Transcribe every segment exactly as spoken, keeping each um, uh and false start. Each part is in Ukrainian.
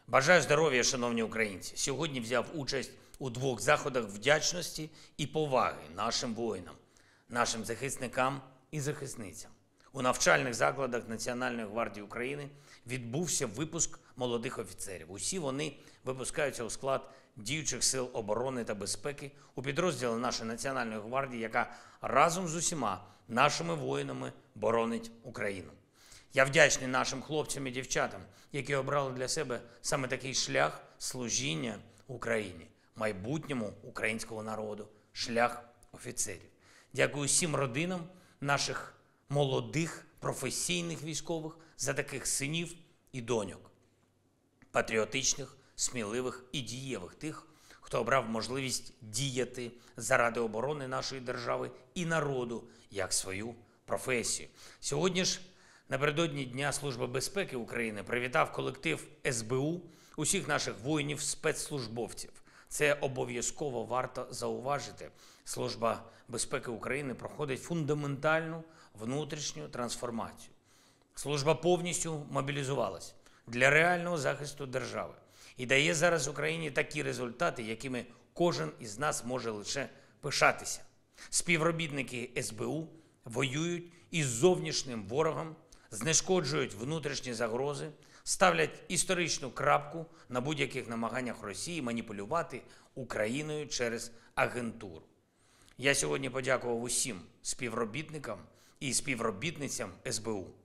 Бажаю здоров'я, шановні українці. Сьогодні взяв участь у двох заходах вдячності і поваги нашим воїнам, нашим захисникам і захисницям. У навчальних закладах Національної гвардії України відбувся випуск молодих офіцерів. Усі вони випускаються у склад діючих сил оборони та безпеки у підрозділі нашої Національної гвардії, яка разом з усіма нашими воїнами боронить Україну. Я вдячний нашим хлопцям і дівчатам, які обрали для себе саме такий шлях служіння Україні, майбутньому українського народу, шлях офіцерів. Дякую всім родинам наших молодих професійних військових за таких синів і доньок, патріотичних, сміливих і дієвих, тих, хто обрав можливість діяти заради оборони нашої держави і народу як свою професію. Сьогодні ж, напередодні Дня Служби безпеки України, привітав колектив ес бе у усіх наших воїнів-спецслужбовців. Це обов'язково варто зауважити. Служба безпеки України проходить фундаментальну внутрішню трансформацію. Служба повністю мобілізувалась для реального захисту держави і дає зараз Україні такі результати, якими кожен із нас може лише пишатися. Співробітники ес бе у воюють із зовнішнім ворогом, знешкоджують внутрішні загрози, ставлять історичну крапку на будь-яких намаганнях Росії маніпулювати Україною через агентуру. Я сьогодні подякував усім співробітникам і співробітницям ес бе у.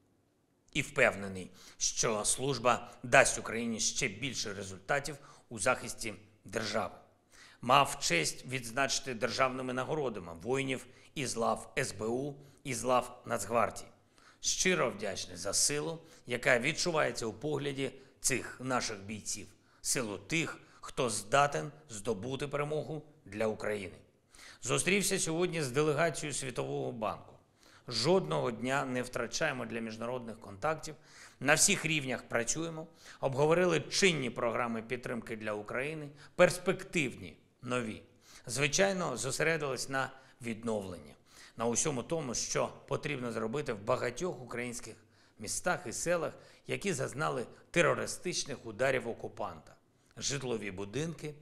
І впевнений, що служба дасть Україні ще більше результатів у захисті держави. Мав честь відзначити державними нагородами воїнів із лав ес бе у, із лав Нацгвардії. Щиро вдячний за силу, яка відчувається у погляді цих наших бійців. Силу тих, хто здатен здобути перемогу для України. Зустрівся сьогодні з делегацією Світового банку. Жодного дня не втрачаємо для міжнародних контактів. На всіх рівнях працюємо. Обговорили чинні програми підтримки для України, перспективні, нові. Звичайно, зосередились на відновленні. На усьому тому, що потрібно зробити в багатьох українських містах і селах, які зазнали терористичних ударів окупанта. Житлові будинки,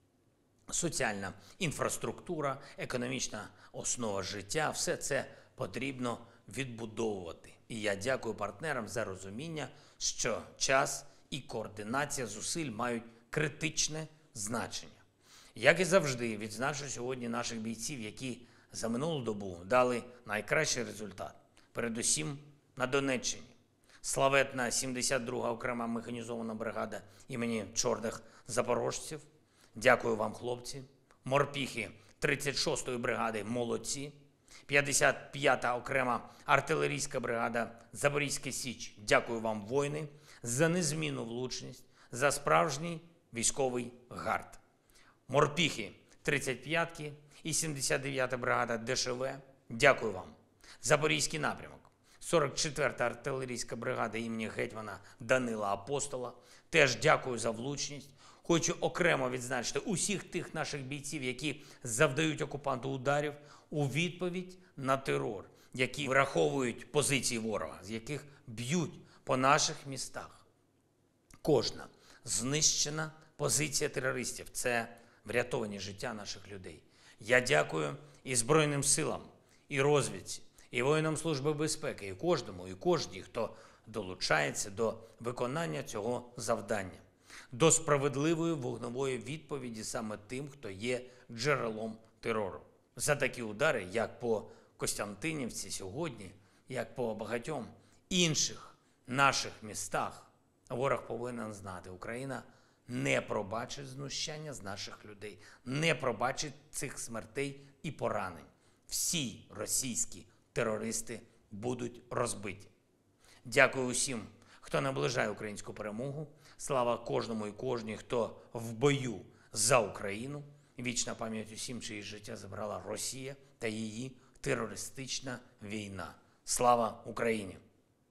соціальна інфраструктура, економічна основа життя – все це потрібно відбудовувати. І я дякую партнерам за розуміння, що час і координація зусиль мають критичне значення. Як і завжди, відзначу сьогодні наших бійців, які за минулу добу дали найкращий результат. Передусім на Донеччині. Славетна сімдесят друга окрема механізована бригада імені Чорних Запорожців. Дякую вам, хлопці. Морпіхи тридцять шостої бригади молодці. п'ятдесят п'ята окрема артилерійська бригада Запорізька Січ. Дякую вам, воїни, за незмінну влучність, за справжній військовий гард. Морпіхи тридцять п'ятки і сімдесят дев'ята бригада де ше ве. Дякую вам. Запорізький напрямок. сорок четверта артилерійська бригада імені гетьмана Данила Апостола. Теж дякую за влучність. Хочу окремо відзначити усіх тих наших бійців, які завдають окупанту ударів у відповідь на терор, які враховують позиції ворога, з яких б'ють по наших містах. Кожна знищена позиція терористів – це врятовані життя наших людей. Я дякую і Збройним силам, і розвідці, і воїнам Служби безпеки, і кожному, і кожній, хто долучається до виконання цього завдання. До справедливої вогневої відповіді саме тим, хто є джерелом терору. За такі удари, як по Костянтинівці сьогодні, як по багатьом інших наших містах, ворог повинен знати, Україна не пробачить знущання з наших людей, не пробачить цих смертей і поранень. Всі російські терористи будуть розбиті. Дякую усім, хто наближає українську перемогу. Слава кожному і кожній, хто в бою за Україну. Вічна пам'ять усім, чиї життя забрала Росія та її терористична війна. Слава Україні!